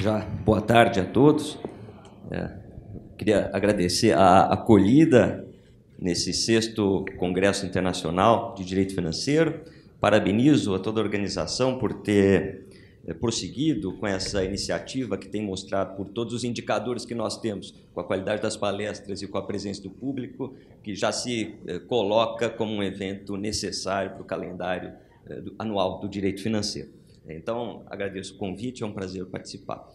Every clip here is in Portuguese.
já boa tarde a todos. Queria agradecer a acolhida nesse 6º Congresso Internacional de Direito Financeiro. Parabenizo a toda a organização por ter prosseguido com essa iniciativa que tem mostrado, por todos os indicadores que nós temos, com a qualidade das palestras e com a presença do público, que já se coloca como um evento necessário para o calendário anual do direito financeiro. Então, agradeço o convite, é um prazer participar.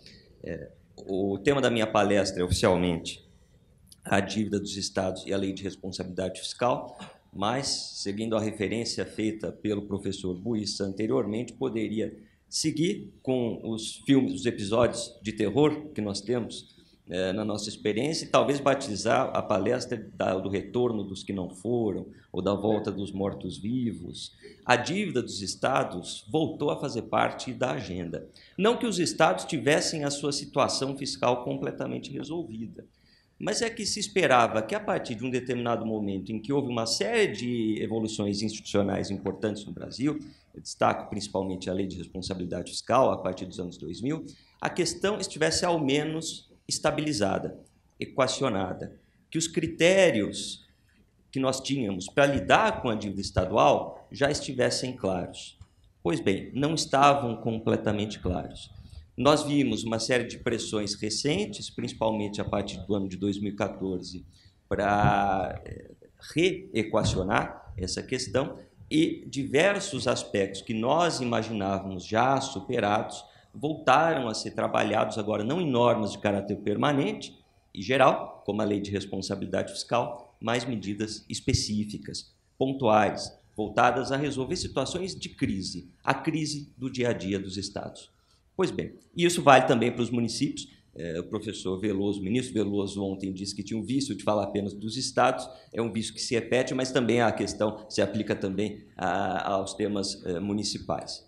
O tema da minha palestra é, oficialmente, a dívida dos Estados e a Lei de Responsabilidade Fiscal, mas, seguindo a referência feita pelo professor Buissa anteriormente, poderia seguir com os filmes, os episódios de terror que nós temos na nossa experiência e talvez batizar a palestra do retorno dos que não foram ou da volta dos mortos-vivos. A dívida dos Estados voltou a fazer parte da agenda. Não que os Estados tivessem a sua situação fiscal completamente resolvida, mas é que se esperava que, a partir de um determinado momento em que houve uma série de evoluções institucionais importantes no Brasil, eu destaco principalmente a Lei de Responsabilidade Fiscal, a partir dos anos 2000, a questão estivesse ao menos estabilizada, equacionada, que os critérios que nós tínhamos para lidar com a dívida estadual já estivessem claros. Pois bem, não estavam completamente claros. Nós vimos uma série de pressões recentes, principalmente a partir do ano de 2014, para reequacionar essa questão, e diversos aspectos que nós imaginávamos já superados voltaram a ser trabalhados agora não em normas de caráter permanente e geral, como a Lei de Responsabilidade Fiscal, mas medidas específicas, pontuais, voltadas a resolver situações de crise, a crise do dia a dia dos Estados. Pois bem, isso vale também para os municípios. O professor Veloso, o ministro Veloso, ontem disse que tinha um vício de falar apenas dos Estados, é um vício que se repete, mas também a questão se aplica também aos temas municipais.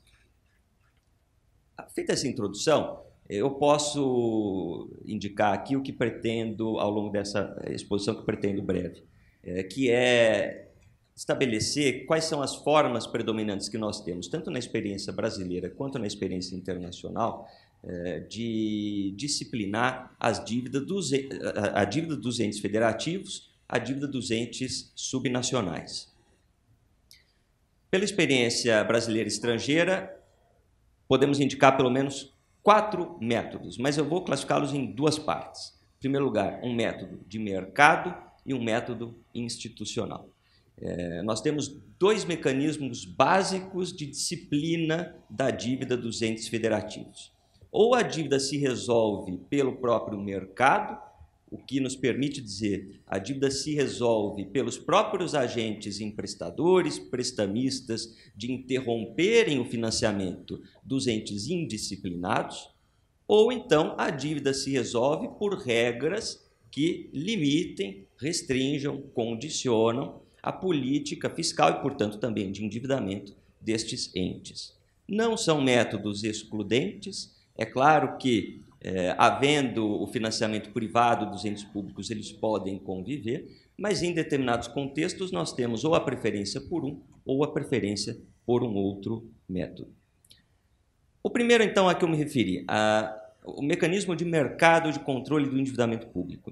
Feita essa introdução, eu posso indicar aqui o que pretendo, ao longo dessa exposição, que pretendo breve, que é estabelecer quais são as formas predominantes que nós temos, tanto na experiência brasileira quanto na experiência internacional, de disciplinar a dívida dos entes federativos, a dívida dos entes subnacionais. Pela experiência brasileira e estrangeira, podemos indicar pelo menos 4 métodos, mas eu vou classificá-los em 2 partes. Em primeiro lugar, um método de mercado e um método institucional. Nós temos 2 mecanismos básicos de disciplina da dívida dos entes federativos. Ou a dívida se resolve pelo próprio mercado, o que nos permite dizer a dívida se resolve pelos próprios agentes emprestadores, prestamistas, de interromperem o financiamento dos entes indisciplinados, ou então a dívida se resolve por regras que limitem, restringam, condicionam a política fiscal e, portanto, também de endividamento destes entes. Não são métodos excludentes. É claro que, havendo o financiamento privado dos entes públicos, eles podem conviver, mas em determinados contextos nós temos ou a preferência por um ou a preferência por um outro método. O primeiro, então, a que eu me referi, o mecanismo de mercado de controle do endividamento público.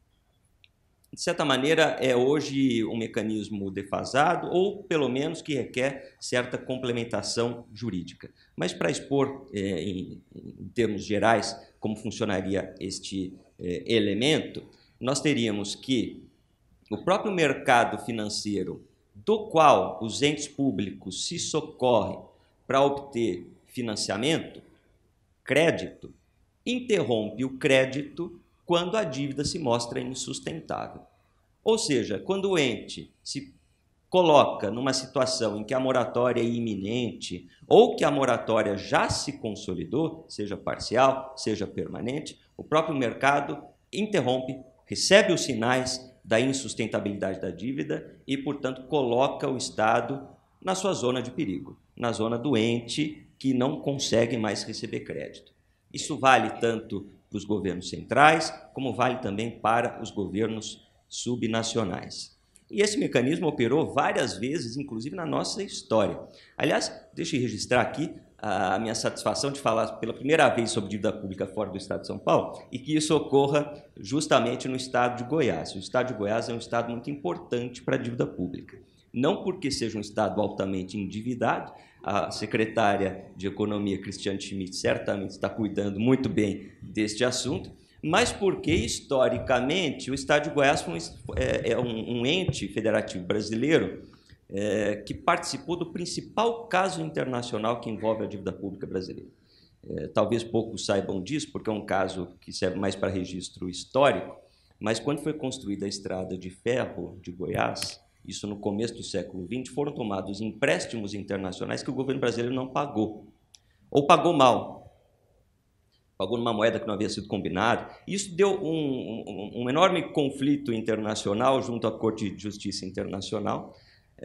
De certa maneira, é hoje um mecanismo defasado ou, pelo menos, que requer certa complementação jurídica. Mas, para expor, em termos gerais, como funcionaria este elemento, nós teríamos que o próprio mercado financeiro, do qual os entes públicos se socorrem para obter financiamento, crédito, interrompe o crédito quando a dívida se mostra insustentável. Ou seja, quando o ente se coloca numa situação em que a moratória é iminente ou que a moratória já se consolidou, seja parcial, seja permanente, o próprio mercado interrompe, recebe os sinais da insustentabilidade da dívida e, portanto, coloca o Estado na sua zona de perigo, na zona do ente que não consegue mais receber crédito. Isso vale tanto para os governos centrais, como vale também para os governos subnacionais. E esse mecanismo operou várias vezes, inclusive na nossa história. Aliás, deixe eu registrar aqui a minha satisfação de falar pela primeira vez sobre dívida pública fora do Estado de São Paulo e que isso ocorra justamente no Estado de Goiás. O Estado de Goiás é um Estado muito importante para a dívida pública. Não porque seja um Estado altamente endividado, a secretária de Economia, Cristiane Schmidt, certamente está cuidando muito bem deste assunto, mas porque, historicamente, o Estado de Goiás é um ente federativo brasileiro que participou do principal caso internacional que envolve a dívida pública brasileira. Talvez poucos saibam disso, porque é um caso que serve mais para registro histórico, mas quando foi construída a estrada de ferro de Goiás, isso no começo do século XX, foram tomados empréstimos internacionais que o governo brasileiro não pagou, ou pagou mal, pagou numa moeda que não havia sido combinada. Isso deu um enorme conflito internacional junto à Corte de Justiça Internacional,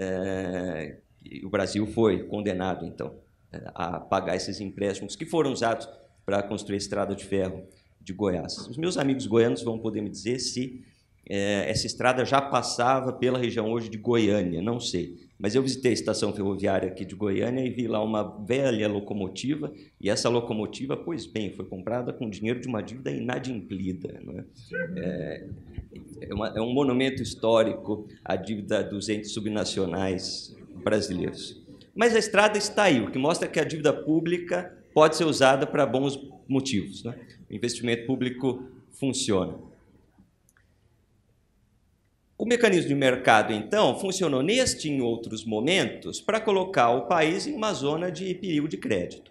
e o Brasil foi condenado, então, a pagar esses empréstimos que foram usados para construir a estrada de ferro de Goiás. Os meus amigos goianos vão poder me dizer se essa estrada já passava pela região hoje de Goiânia, não sei. Mas eu visitei a estação ferroviária aqui de Goiânia e vi lá uma velha locomotiva, e essa locomotiva, pois bem, foi comprada com dinheiro de uma dívida inadimplida. Não é? É um monumento histórico à dívida dos entes subnacionais brasileiros. Mas a estrada está aí, o que mostra que a dívida pública pode ser usada para bons motivos. Né? O investimento público funciona. O mecanismo de mercado, então, funcionou neste e em outros momentos para colocar o país em uma zona de perigo de crédito.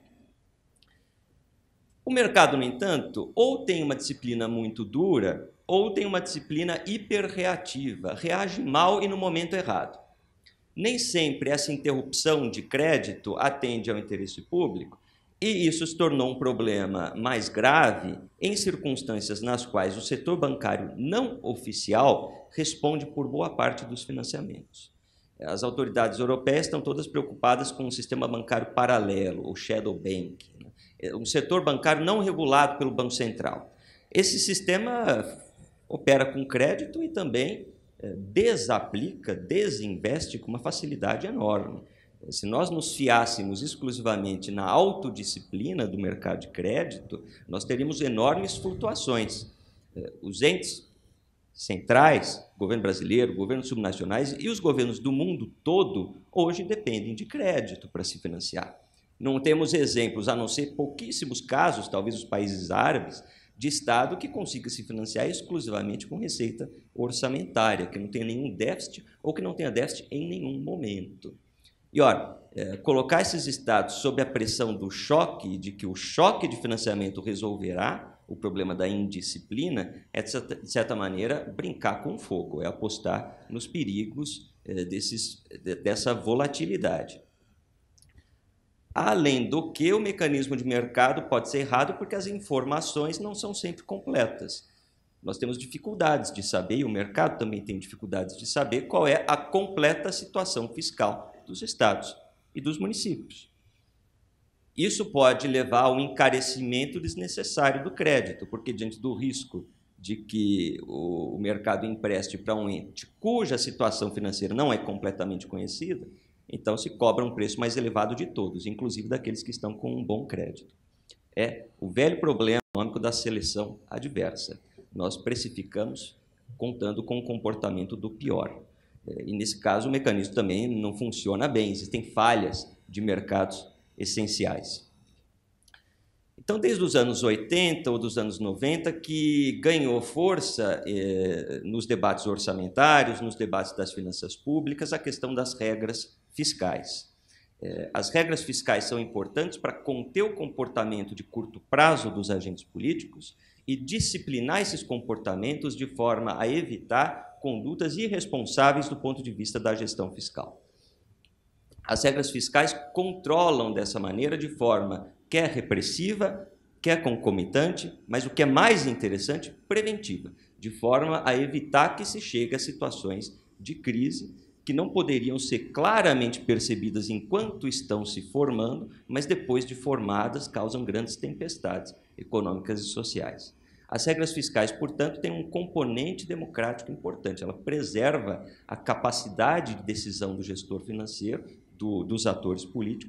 O mercado, no entanto, ou tem uma disciplina muito dura, ou tem uma disciplina hiperreativa, reage mal e no momento errado. Nem sempre essa interrupção de crédito atende ao interesse público, e isso se tornou um problema mais grave em circunstâncias nas quais o setor bancário não oficial responde por boa parte dos financiamentos. As autoridades europeias estão todas preocupadas com um sistema bancário paralelo, o shadow banking, um setor bancário não regulado pelo Banco Central. Esse sistema opera com crédito e também desaplica, desinveste com uma facilidade enorme. Se nós nos fiássemos exclusivamente na autodisciplina do mercado de crédito, nós teríamos enormes flutuações. Os entes centrais, governo brasileiro, governos subnacionais e os governos do mundo todo, hoje dependem de crédito para se financiar. Não temos exemplos, a não ser pouquíssimos casos, talvez os países árabes, de Estado que consiga se financiar exclusivamente com receita orçamentária, que não tenha nenhum déficit ou que não tenha déficit em nenhum momento. E, ora, colocar esses estados sob a pressão do choque, de que o choque de financiamento resolverá o problema da indisciplina, é, de certa maneira, brincar com fogo, é apostar nos perigos dessa volatilidade. Além do que, o mecanismo de mercado pode ser errado porque as informações não são sempre completas. Nós temos dificuldades de saber, e o mercado também tem dificuldades de saber, qual é a completa situação fiscal dos estados e dos municípios. Isso pode levar ao encarecimento desnecessário do crédito, porque diante do risco de que o mercado empreste para um ente cuja situação financeira não é completamente conhecida, então se cobra um preço mais elevado de todos, inclusive daqueles que estão com um bom crédito. É o velho problema econômico da seleção adversa. Nós precificamos contando com o comportamento do pior. E, nesse caso, o mecanismo também não funciona bem, existem falhas de mercados essenciais. Então, desde os anos 80 ou dos anos 90, que ganhou força nos debates orçamentários, nos debates das finanças públicas, a questão das regras fiscais. As regras fiscais são importantes para conter o comportamento de curto prazo dos agentes políticos e disciplinar esses comportamentos de forma a evitar condutas irresponsáveis do ponto de vista da gestão fiscal. As regras fiscais controlam dessa maneira de forma quer repressiva, quer concomitante, mas o que é mais interessante, preventiva, de forma a evitar que se chegue a situações de crise que não poderiam ser claramente percebidas enquanto estão se formando, mas depois de formadas causam grandes tempestades econômicas e sociais. As regras fiscais, portanto, têm um componente democrático importante. Ela preserva a capacidade de decisão do gestor financeiro, dos atores políticos,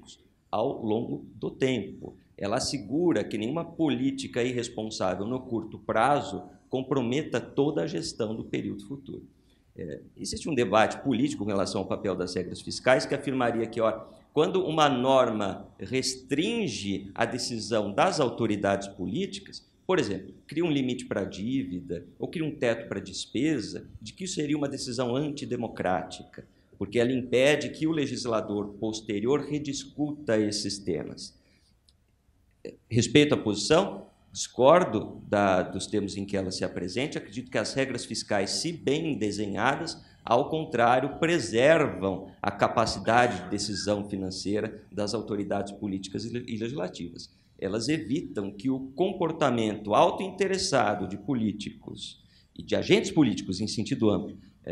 ao longo do tempo. Ela assegura que nenhuma política irresponsável no curto prazo comprometa toda a gestão do período futuro. Existe um debate político com relação ao papel das regras fiscais que afirmaria que, quando uma norma restringe a decisão das autoridades políticas, por exemplo, cria um limite para a dívida ou cria um teto para a despesa, de que isso seria uma decisão antidemocrática, porque ela impede que o legislador posterior rediscuta esses temas. Respeito à posição, discordo dos termos em que ela se apresente, acredito que as regras fiscais, se bem desenhadas, ao contrário, preservam a capacidade de decisão financeira das autoridades políticas e legislativas. Elas evitam que o comportamento autointeressado de políticos e de agentes políticos, em sentido amplo,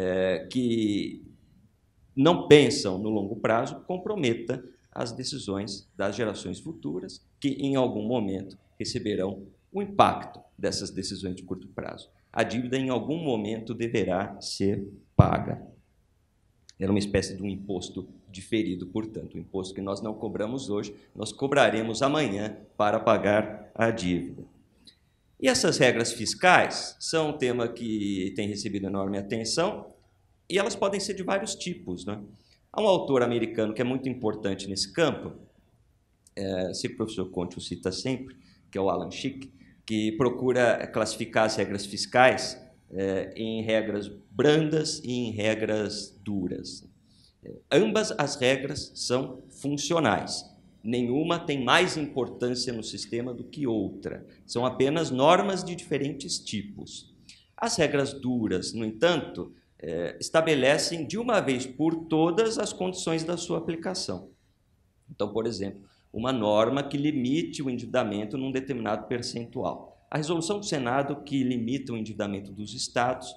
que não pensam no longo prazo, comprometa as decisões das gerações futuras, que em algum momento receberão o impacto dessas decisões de curto prazo. A dívida, em algum momento, deverá ser paga. Era uma espécie de um imposto diferido, portanto. O imposto que nós não cobramos hoje, nós cobraremos amanhã para pagar a dívida. E essas regras fiscais são um tema que tem recebido enorme atenção e elas podem ser de vários tipos, né? Há um autor americano que é muito importante nesse campo, sei que o professor Conte o cita sempre, que é o Alan Schick, que procura classificar as regras fiscais em regras brandas e em regras duras. Ambas as regras são funcionais. Nenhuma tem mais importância no sistema do que outra. São apenas normas de diferentes tipos. As regras duras, no entanto, estabelecem de uma vez por todas as condições da sua aplicação. Então, por exemplo, uma norma que limite o endividamento num determinado percentual. A resolução do Senado que limita o endividamento dos estados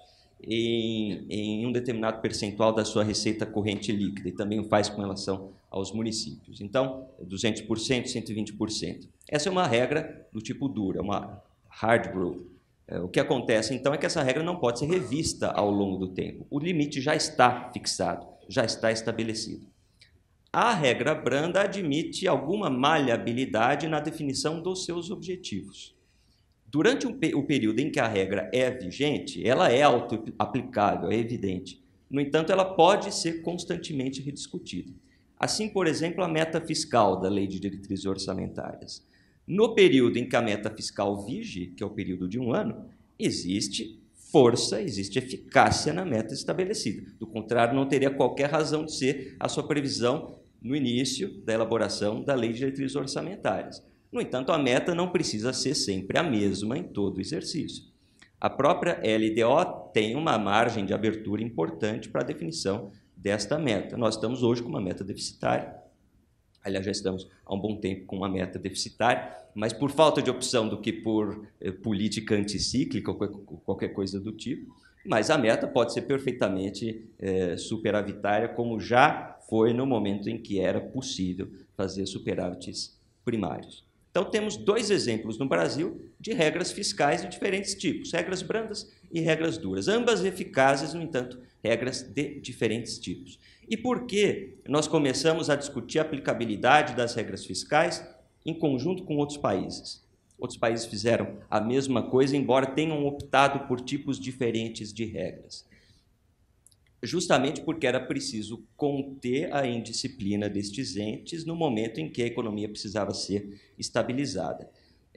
em um determinado percentual da sua receita corrente líquida, e também o faz com relação aos municípios. Então, 200%, 120%. Essa é uma regra do tipo dura, uma hard rule. O que acontece, então, é que essa regra não pode ser revista ao longo do tempo. O limite já está fixado, já está estabelecido. A regra branda admite alguma maleabilidade na definição dos seus objetivos. Durante o período em que a regra é vigente, ela é auto-aplicável, é evidente. No entanto, ela pode ser constantemente rediscutida. Assim, por exemplo, a meta fiscal da Lei de Diretrizes Orçamentárias. No período em que a meta fiscal vige, que é o período de 1 ano, existe força, existe eficácia na meta estabelecida. Do contrário, não teria qualquer razão de ser a sua previsão no início da elaboração da Lei de Diretrizes Orçamentárias. No entanto, a meta não precisa ser sempre a mesma em todo o exercício. A própria LDO tem uma margem de abertura importante para a definição desta meta. Nós estamos hoje com uma meta deficitária. Aliás, já estamos há um bom tempo com uma meta deficitária, mas por falta de opção do que por política anticíclica ou qualquer coisa do tipo. Mas a meta pode ser perfeitamente superavitária, como já foi no momento em que era possível fazer superávites primários. Então, temos 2 exemplos no Brasil de regras fiscais de diferentes tipos, regras brandas e regras duras, ambas eficazes, no entanto, regras de diferentes tipos. E por que nós começamos a discutir a aplicabilidade das regras fiscais em conjunto com outros países? Outros países fizeram a mesma coisa, embora tenham optado por tipos diferentes de regras. Justamente porque era preciso conter a indisciplina destes entes no momento em que a economia precisava ser estabilizada.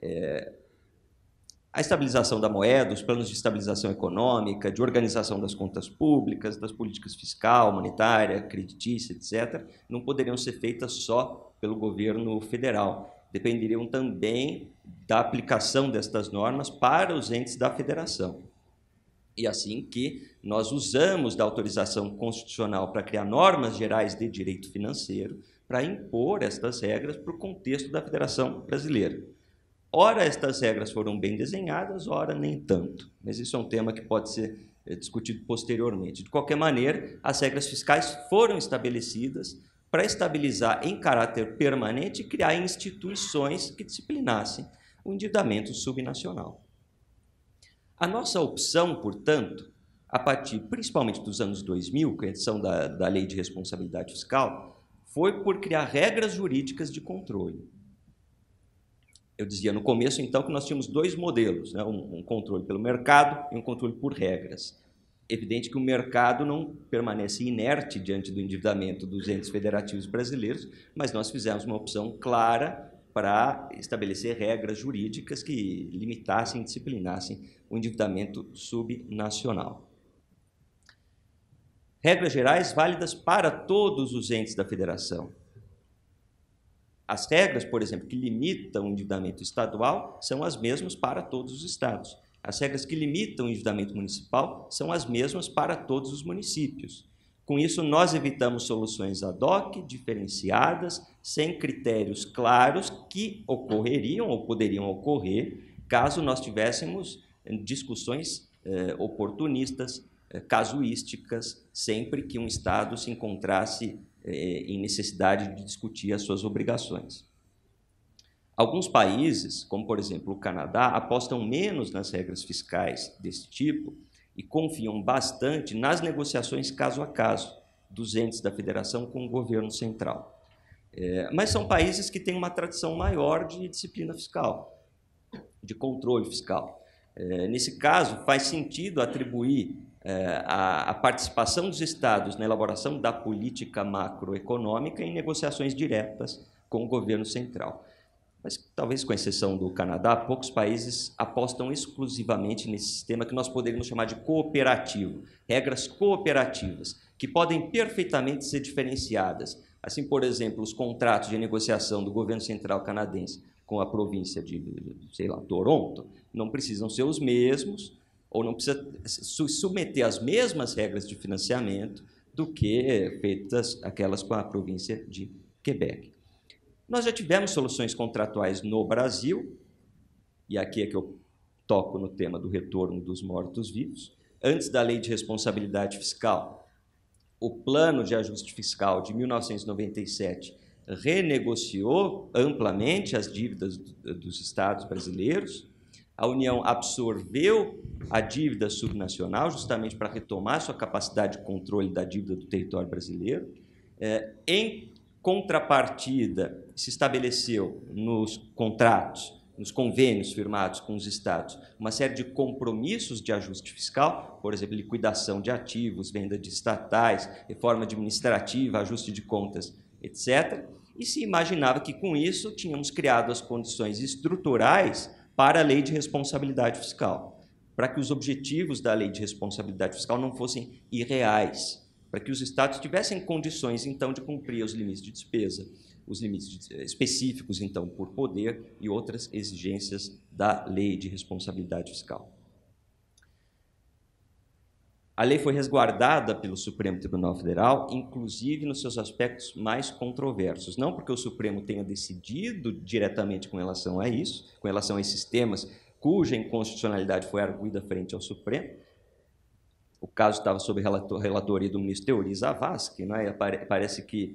A estabilização da moeda, os planos de estabilização econômica, de organização das contas públicas, das políticas fiscal, monetária, creditícia, etc., não poderiam ser feitas só pelo governo federal. Dependeriam também da aplicação destas normas para os entes da federação. E assim que nós usamos da autorização constitucional para criar normas gerais de direito financeiro para impor estas regras para o contexto da Federação Brasileira. Ora, estas regras foram bem desenhadas, ora nem tanto. Mas isso é um tema que pode ser discutido posteriormente. De qualquer maneira, as regras fiscais foram estabelecidas para estabilizar em caráter permanente e criar instituições que disciplinassem o endividamento subnacional. A nossa opção, portanto, a partir principalmente dos anos 2000, com a edição da Lei de Responsabilidade Fiscal, foi por criar regras jurídicas de controle. Eu dizia no começo, então, que nós tínhamos dois modelos, né? Um controle pelo mercado e um controle por regras. Evidente que o mercado não permanece inerte diante do endividamento dos entes federativos brasileiros, mas nós fizemos uma opção clara para estabelecer regras jurídicas que limitassem e disciplinassem o endividamento subnacional. Regras gerais válidas para todos os entes da federação. As regras, por exemplo, que limitam o endividamento estadual são as mesmas para todos os estados. As regras que limitam o endividamento municipal são as mesmas para todos os municípios. Com isso, nós evitamos soluções ad hoc, diferenciadas, sem critérios claros que ocorreriam ou poderiam ocorrer caso nós tivéssemos discussões oportunistas, casuísticas, sempre que um Estado se encontrasse em necessidade de discutir as suas obrigações. Alguns países, como por exemplo o Canadá, apostam menos nas regras fiscais desse tipo e confiam bastante nas negociações caso a caso dos entes da federação com o governo central. Mas são países que têm uma tradição maior de disciplina fiscal, de controle fiscal. Nesse caso, faz sentido atribuir a participação dos estados na elaboração da política macroeconômica em negociações diretas com o governo central. Mas, talvez com exceção do Canadá, poucos países apostam exclusivamente nesse sistema que nós poderíamos chamar de cooperativo, regras cooperativas, que podem perfeitamente ser diferenciadas. Assim, por exemplo, os contratos de negociação do governo central canadense com a província de, sei lá, Toronto, não precisam ser os mesmos, ou não precisa submeter às mesmas regras de financiamento do que feitas aquelas com a província de Quebec. Nós já tivemos soluções contratuais no Brasil, e aqui é que eu toco no tema do retorno dos mortos-vivos. Antes da Lei de Responsabilidade Fiscal, o Plano de Ajuste Fiscal de 1997 renegociou amplamente as dívidas dos estados brasileiros. A União absorveu a dívida subnacional justamente para retomar sua capacidade de controle da dívida do território brasileiro. Em contrapartida, se estabeleceu nos contratos, nos convênios firmados com os estados, uma série de compromissos de ajuste fiscal, por exemplo, liquidação de ativos, venda de estatais, reforma administrativa, ajuste de contas, etc. E se imaginava que, com isso, tínhamos criado as condições estruturais para a Lei de Responsabilidade Fiscal, para que os objetivos da Lei de Responsabilidade Fiscal não fossem irreais, para que os estados tivessem condições, então, de cumprir os limites de despesa, os limites específicos, então, por poder e outras exigências da Lei de Responsabilidade Fiscal. A lei foi resguardada pelo Supremo Tribunal Federal, inclusive nos seus aspectos mais controversos. Não porque o Supremo tenha decidido diretamente com relação a isso, com relação a esses temas cuja inconstitucionalidade foi arguida frente ao Supremo. O caso estava sob relatoria do ministro Teori Zavascki, né? Parece que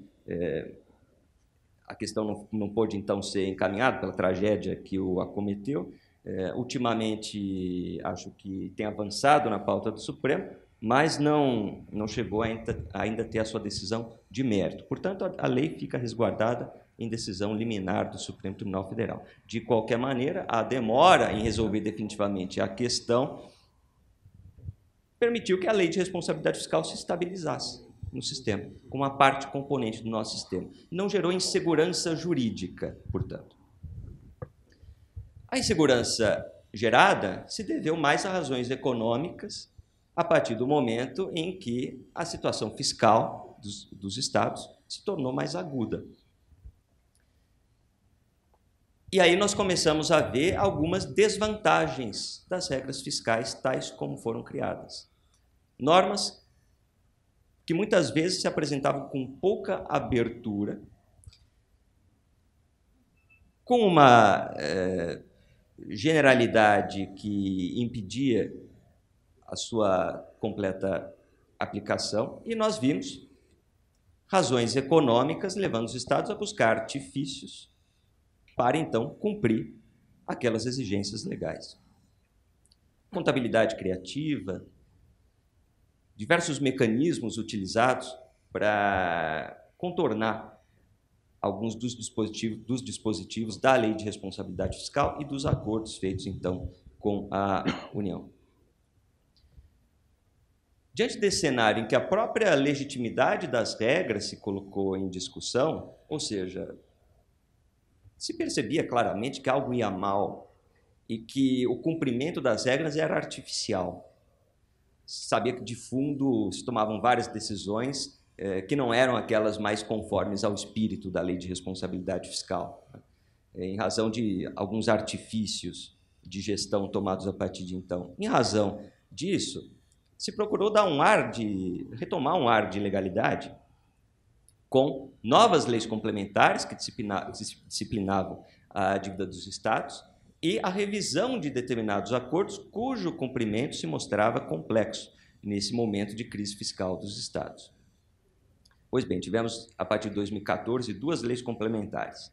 a questão não pôde, então, ser encaminhada pela tragédia que o acometeu. Ultimamente, acho que tem avançado na pauta do Supremo, mas não chegou ainda a ter a sua decisão de mérito. Portanto, a lei fica resguardada em decisão liminar do Supremo Tribunal Federal. De qualquer maneira, a demora em resolver definitivamente a questão permitiu que a Lei de Responsabilidade Fiscal se estabilizasse no sistema, como uma parte componente do nosso sistema. Não gerou insegurança jurídica, portanto. A insegurança gerada se deveu mais a razões econômicas, a partir do momento em que a situação fiscal dos estados se tornou mais aguda. E aí nós começamos a ver algumas desvantagens das regras fiscais, tais como foram criadas. Normas que muitas vezes se apresentavam com pouca abertura, com uma generalidade que impedia a sua completa aplicação, e nós vimos razões econômicas levando os estados a buscar artifícios para, então, cumprir aquelas exigências legais. Contabilidade criativa, diversos mecanismos utilizados para contornar alguns dos dispositivos da Lei de Responsabilidade Fiscal e dos acordos feitos, então, com a União. Diante desse cenário em que a própria legitimidade das regras se colocou em discussão, ou seja, se percebia claramente que algo ia mal e que o cumprimento das regras era artificial. Se sabia que, de fundo, se tomavam várias decisões que não eram aquelas mais conformes ao espírito da Lei de Responsabilidade Fiscal, em razão de alguns artifícios de gestão tomados a partir de então. Em razão disso, se procurou dar retomar um ar de legalidade com novas leis complementares que disciplinavam a dívida dos Estados e a revisão de determinados acordos cujo cumprimento se mostrava complexo nesse momento de crise fiscal dos Estados. Pois bem, tivemos, a partir de 2014, 2 leis complementares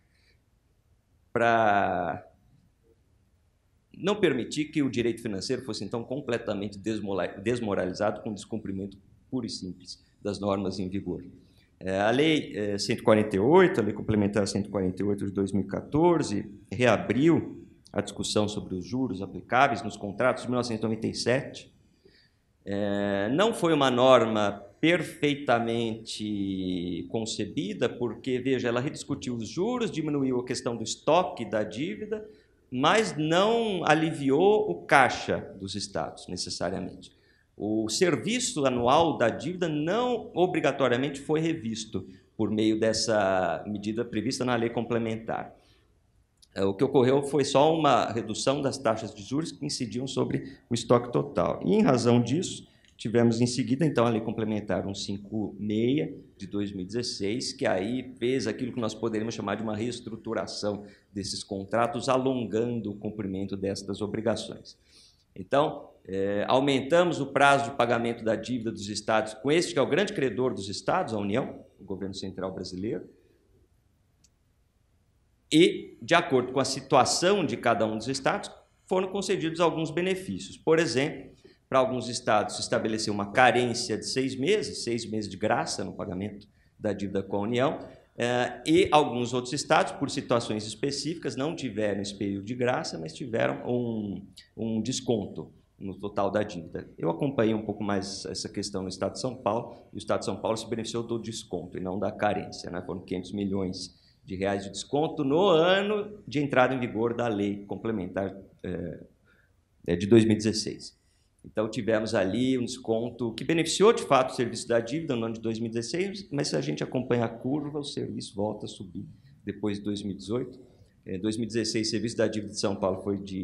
para não permitir que o direito financeiro fosse, então, completamente desmoralizado com descumprimento puro e simples das normas em vigor. A Lei 148, a Lei Complementar 148 de 2014, reabriu a discussão sobre os juros aplicáveis nos contratos de 1997. Não foi uma norma perfeitamente concebida, porque, veja, ela rediscutiu os juros, diminuiu a questão do estoque da dívida, mas não aliviou o caixa dos Estados, necessariamente. O serviço anual da dívida não obrigatoriamente foi revisto por meio dessa medida prevista na lei complementar. O que ocorreu foi só uma redução das taxas de juros que incidiam sobre o estoque total. E, em razão disso, tivemos em seguida, então, a Lei Complementar 156 de 2016, que aí fez aquilo que nós poderíamos chamar de uma reestruturação desses contratos, alongando o cumprimento destas obrigações. Então, aumentamos o prazo de pagamento da dívida dos Estados com este que é o grande credor dos Estados, a União, o governo central brasileiro, e, de acordo com a situação de cada um dos Estados, foram concedidos alguns benefícios. Por exemplo, para alguns Estados se estabeleceu uma carência de 6 meses de graça no pagamento da dívida com a União, e alguns outros Estados, por situações específicas, não tiveram esse período de graça, mas tiveram um desconto no total da dívida. Eu acompanhei um pouco mais essa questão no Estado de São Paulo, e o Estado de São Paulo se beneficiou do desconto e não da carência, né? Foram 500 milhões de reais de desconto no ano de entrada em vigor da Lei Complementar de 2016. Então, tivemos ali um desconto que beneficiou, de fato, o serviço da dívida no ano de 2016, mas se a gente acompanha a curva, o serviço volta a subir depois de 2018. Em 2016, o serviço da dívida de São Paulo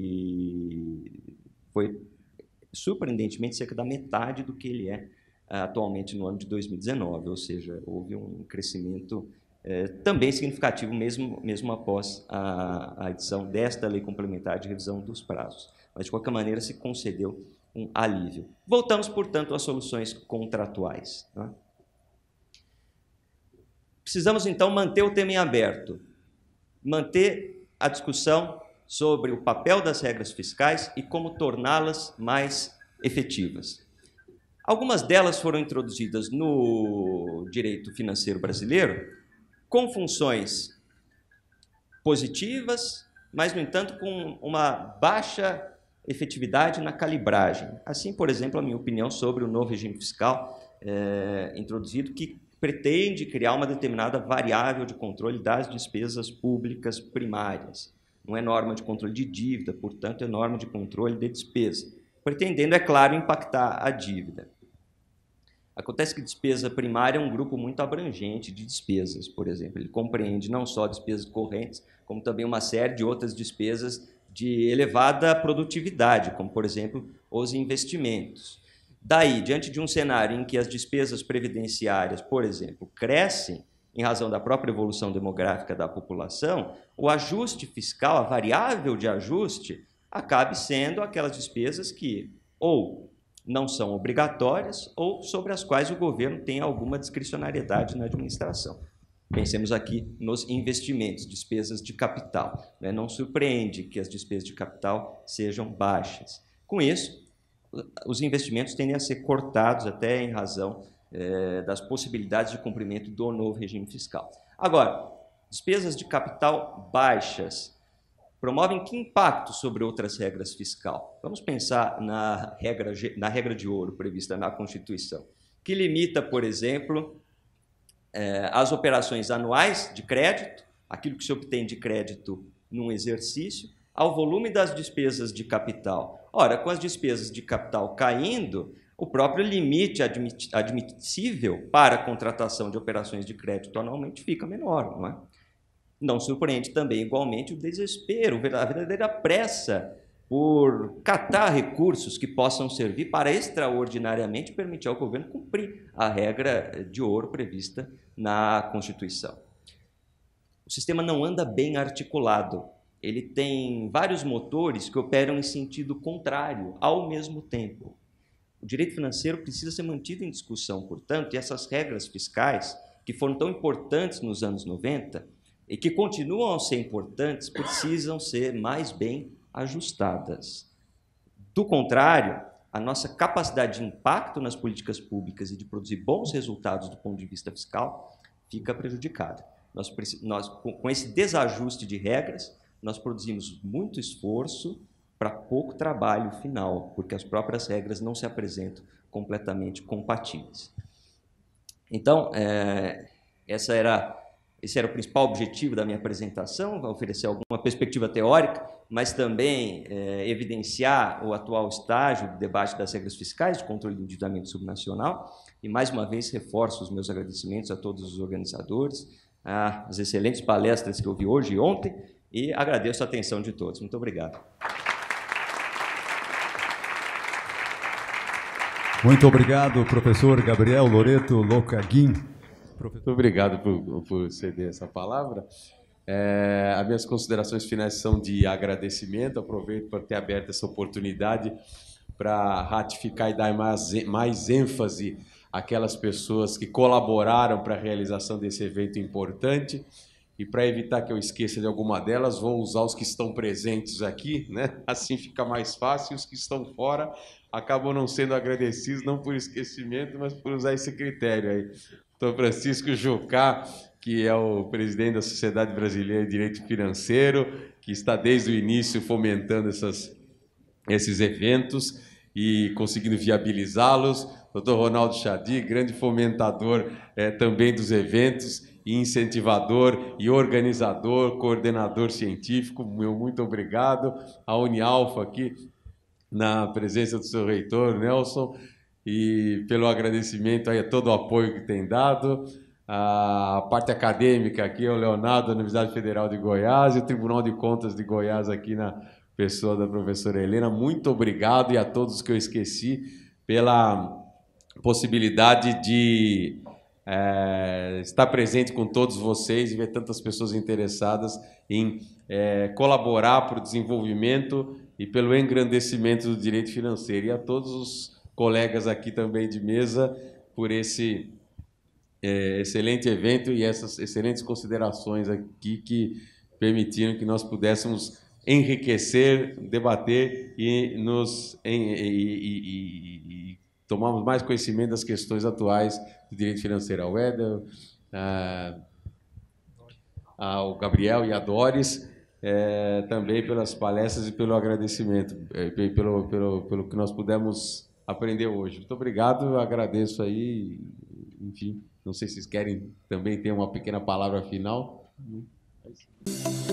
foi surpreendentemente cerca da metade do que ele é atualmente no ano de 2019, ou seja, houve um crescimento também significativo, mesmo após a edição desta Lei Complementar de revisão dos prazos. Mas, de qualquer maneira, se concedeu um alívio. Voltamos, portanto, às soluções contratuais. Né? Precisamos, então, manter o tema em aberto, manter a discussão sobre o papel das regras fiscais e como torná-las mais efetivas. Algumas delas foram introduzidas no direito financeiro brasileiro com funções positivas, mas, no entanto, com uma baixa efetividade na calibragem. Assim, por exemplo, a minha opinião sobre o novo regime fiscal introduzido, que pretende criar uma determinada variável de controle das despesas públicas primárias. Não é norma de controle de dívida, portanto, é norma de controle de despesa, pretendendo, é claro, impactar a dívida. Acontece que despesa primária é um grupo muito abrangente de despesas, por exemplo. Ele compreende não só despesas correntes, como também uma série de outras despesas de elevada produtividade, como, por exemplo, os investimentos. Daí, diante de um cenário em que as despesas previdenciárias, por exemplo, crescem em razão da própria evolução demográfica da população, o ajuste fiscal, a variável de ajuste, acabe sendo aquelas despesas que ou não são obrigatórias ou sobre as quais o governo tem alguma discricionariedade na administração. Pensemos aqui nos investimentos, despesas de capital. Não surpreende que as despesas de capital sejam baixas. Com isso, os investimentos tendem a ser cortados até em razão das possibilidades de cumprimento do novo regime fiscal. Agora, Despesas de capital baixas promovem que impacto sobre outras regras fiscais? Vamos pensar na regra de ouro prevista na Constituição, que limita, por exemplo, as operações anuais de crédito, aquilo que se obtém de crédito num exercício, ao volume das despesas de capital. Ora, com as despesas de capital caindo, o próprio limite admissível para a contratação de operações de crédito anualmente fica menor, não é? Não surpreende também, igualmente, o desespero, a verdadeira pressa por catar recursos que possam servir para extraordinariamente permitir ao governo cumprir a regra de ouro prevista na Constituição. O sistema não anda bem articulado. Ele tem vários motores que operam em sentido contrário ao mesmo tempo. O direito financeiro precisa ser mantido em discussão, portanto, e essas regras fiscais, que foram tão importantes nos anos 90 e que continuam a ser importantes, precisam ser mais bem ajustadas. Do contrário, a nossa capacidade de impacto nas políticas públicas e de produzir bons resultados do ponto de vista fiscal fica prejudicada. Com esse desajuste de regras, nós produzimos muito esforço para pouco trabalho final, porque as próprias regras não se apresentam completamente compatíveis. Então, esse era o principal objetivo da minha apresentação, oferecer alguma perspectiva teórica, mas também evidenciar o atual estágio do debate das regras fiscais de controle do endividamento subnacional. E, mais uma vez, reforço os meus agradecimentos a todos os organizadores, às excelentes palestras que eu vi hoje e ontem, e agradeço a atenção de todos. Muito obrigado. Muito obrigado, professor Gabriel Loreto Locaghin. Muito obrigado por ceder essa palavra. As minhas considerações finais são de agradecimento. Aproveito para ter aberto essa oportunidade para ratificar e dar mais ênfase àquelas pessoas que colaboraram para a realização desse evento importante. E para evitar que eu esqueça de alguma delas, vou usar os que estão presentes aqui, né? Assim fica mais fácil. Os que estão fora acabam não sendo agradecidos, não por esquecimento, mas por usar esse critério aí. Dr. Francisco Jucá, que é o presidente da Sociedade Brasileira de Direito Financeiro, que está desde o início fomentando esses eventos e conseguindo viabilizá-los. Dr. Ronaldo Chadi, grande fomentador também dos eventos, e incentivador e organizador, coordenador científico. Meu muito obrigado. A Unialfa aqui, na presença do seu reitor, Nelson, e pelo agradecimento aí a todo o apoio que tem dado. A parte acadêmica aqui, o Leonardo, da Universidade Federal de Goiás, e o Tribunal de Contas de Goiás aqui na pessoa da professora Helena. Muito obrigado, e a todos que eu esqueci, pela possibilidade de estar presente com todos vocês e ver tantas pessoas interessadas em colaborar para o desenvolvimento e pelo engrandecimento do direito financeiro. E a todos os colegas aqui também de mesa por esse excelente evento e essas excelentes considerações aqui que permitiram que nós pudéssemos enriquecer, debater e tomarmos mais conhecimento das questões atuais do direito financeiro. Ao Éder, ao Gabriel e a Doris, também pelas palestras e pelo agradecimento, pelo que nós pudemos aprender hoje. Muito obrigado, eu agradeço aí, enfim, não sei se vocês querem também ter uma pequena palavra final.